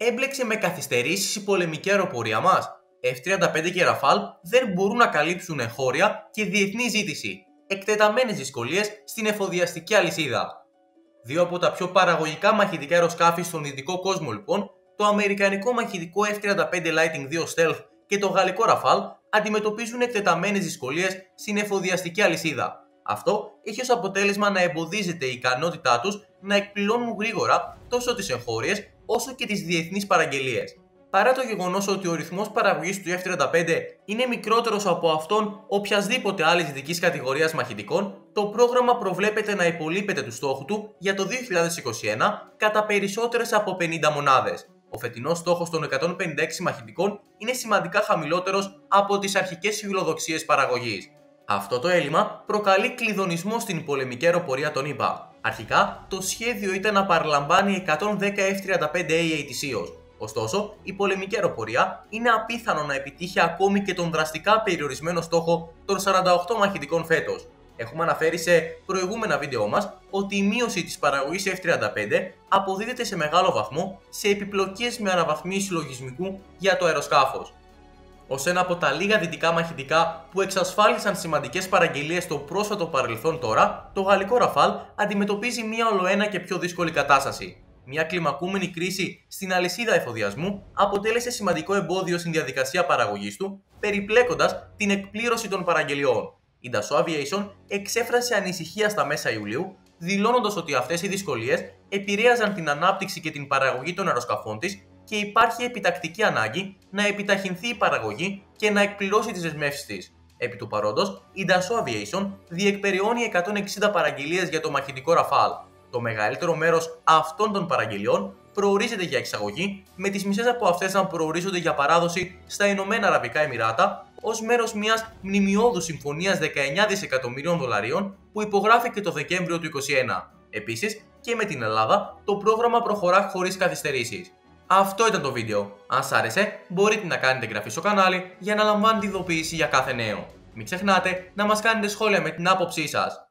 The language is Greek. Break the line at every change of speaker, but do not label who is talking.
έμπλεξε με καθυστερήσεις η πολεμική αεροπορία μας. F-35 και Rafale δεν μπορούν να καλύψουν εγχώρια και διεθνή ζήτηση. Εκτεταμένες δυσκολίες στην εφοδιαστική αλυσίδα. Δύο από τα πιο παραγωγικά μαχητικά αεροσκάφη στον δυτικό κόσμο, λοιπόν, το αμερικανικό μαχητικό F-35 Lightning II Stealth και το γαλλικό Rafale, αντιμετωπίζουν εκτεταμένες δυσκολίες στην εφοδιαστική αλυσίδα. Αυτό έχει ως αποτέλεσμα να εμποδίζεται η ικανότητά τους να εκπληρώνουν γρήγορα τόσο τις εγχώριες όσο και τις διεθνείς παραγγελίες. Παρά το γεγονός ότι ο ρυθμός παραγωγής του F-35 είναι μικρότερος από αυτόν οποιασδήποτε άλλης δυτικής κατηγορίας μαχητικών, το πρόγραμμα προβλέπεται να υπολείπεται του στόχου του για το 2021 κατά περισσότερες από 50 μονάδες. Ο φετινός στόχος των 156 μαχητικών είναι σημαντικά χαμηλότερος από τις αρχικές φιλοδοξίες παραγωγής. Αυτό το έλλειμμα προκαλεί κλειδονισμό στην πολεμική αεροπορία των ΗΠΑ. Αρχικά, το σχέδιο ήταν να παραλαμβάνει 110 F-35A ετησίως. Ωστόσο, η πολεμική αεροπορία είναι απίθανο να επιτύχει ακόμη και τον δραστικά περιορισμένο στόχο των 48 μαχητικών φέτος. Έχουμε αναφέρει σε προηγούμενα βίντεό μας ότι η μείωση της παραγωγής F-35 αποδίδεται σε μεγάλο βαθμό σε επιπλοκές με αναβαθμίσεις λογισμικού για το αεροσκάφος. Ως ένα από τα λίγα δυτικά μαχητικά που εξασφάλισαν σημαντικές παραγγελίες στο πρόσφατο παρελθόν τώρα, το γαλλικό Rafale αντιμετωπίζει μια ολοένα και πιο δύσκολη κατάσταση. Μια κλιμακούμενη κρίση στην αλυσίδα εφοδιασμού αποτέλεσε σημαντικό εμπόδιο στην διαδικασία παραγωγής του, περιπλέκοντας την εκπλήρωση των παραγγελιών. Η Dassault Aviation εξέφρασε ανησυχία στα μέσα Ιουλίου, δηλώνοντας ότι αυτές οι δυσκολίες επηρέαζαν την ανάπτυξη και την παραγωγή των αεροσκαφών της και υπάρχει επιτακτική ανάγκη να επιταχυνθεί η παραγωγή και να εκπληρώσει τις δεσμεύσεις της. Επί του παρόντος, η Dassault Aviation διεκπεραιώνει 160 παραγγελίες για το μαχητικό Rafale. Το μεγαλύτερο μέρος αυτών των παραγγελιών προορίζεται για εξαγωγή, με τις μισές από αυτές να προορίζονται για παράδοση στα Ηνωμένα Αραβικά Εμιράτα ως μέρος μιας μνημιώδους συμφωνίας 19 δισεκατομμυρίων δολαρίων που υπογράφηκε το Δεκέμβριο του 2021. Επίσης, και με την Ελλάδα, το πρόγραμμα προχωρά χωρίς καθυστερήσεις. Αυτό ήταν το βίντεο. Αν σας άρεσε, μπορείτε να κάνετε εγγραφή στο κανάλι για να λαμβάνετε ειδοποίηση για κάθε νέο. Μην ξεχνάτε να μας κάνετε σχόλια με την άποψή σας.